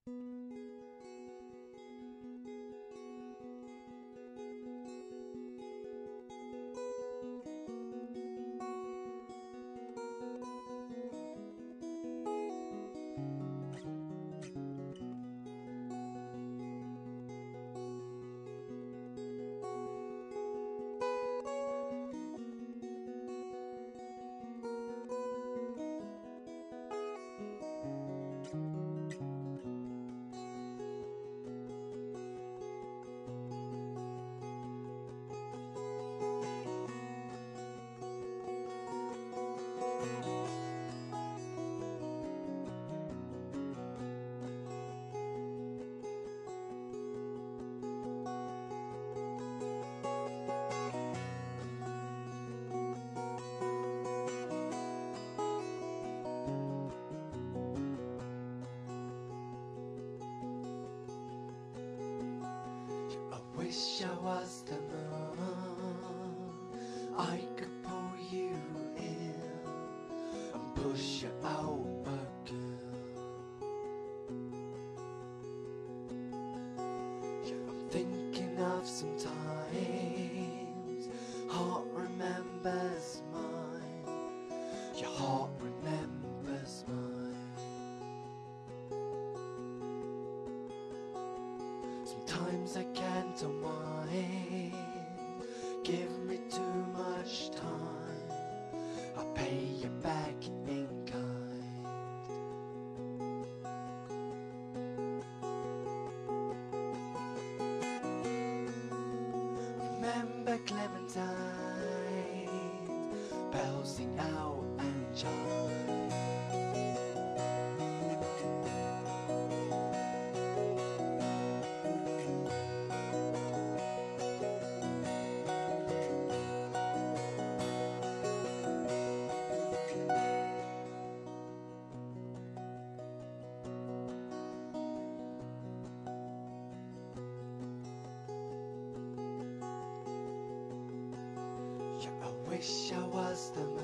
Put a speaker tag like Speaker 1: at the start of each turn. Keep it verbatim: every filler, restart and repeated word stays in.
Speaker 1: Wish I was the moon, I could pull you in and push you out again. Yeah, I'm thinking of some times, heart remembers mine, your heart remembers mine. Sometimes I can't unwind, give me too much time, I'll pay you back in kind. Remember Clementine, bells sing out and chime. Wish I was the